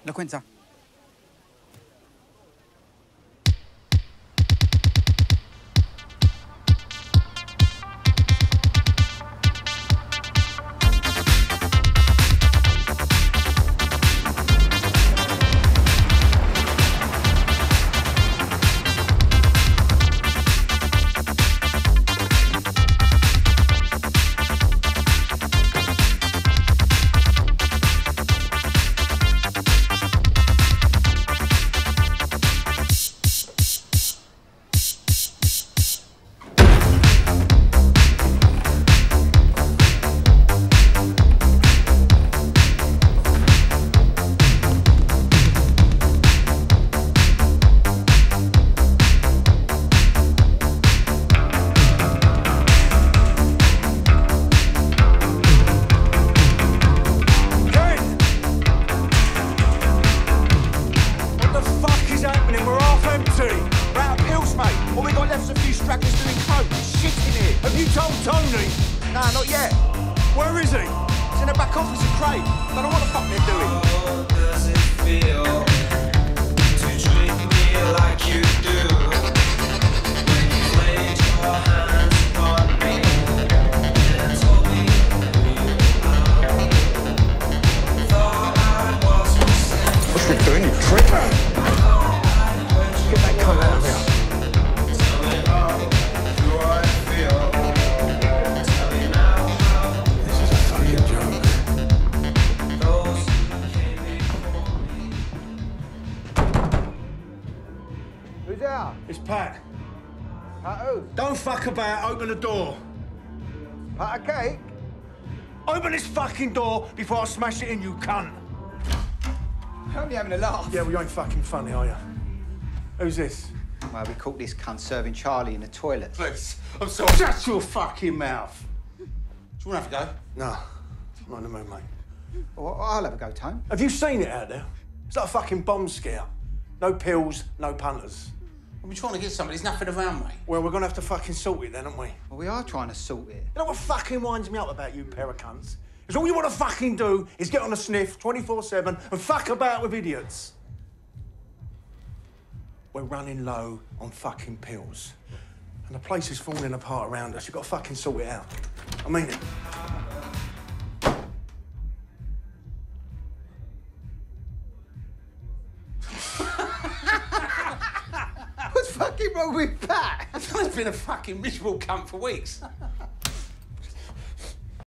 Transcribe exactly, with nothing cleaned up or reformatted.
Lo cuenta. About, open the door. Pat a cake? Open this fucking door before I smash it in, you cunt. I'm only having a laugh. Yeah, well, you ain't fucking funny, are you? Who's this? Well, we caught this cunt serving Charlie in the toilet. Please, I'm sorry. Shut your fucking mouth. Do you want to have a go? No, I'm not in the mood, mate. Well, I'll have a go, Tone. Have you seen it out there? It's like a fucking bomb scare. No pills, no punters. I've been trying to get somebody. There's nothing around, mate. Well, we're gonna have to fucking sort it then, aren't we? Well, we are trying to sort it. You know what fucking winds me up about you pair of cunts? Is all you want to fucking do is get on a sniff twenty-four seven and fuck about with idiots. We're running low on fucking pills. And the place is falling apart around us. You've got to fucking sort it out. I mean it. What's fucking wrong with Pat? I've been a fucking miserable cunt for weeks.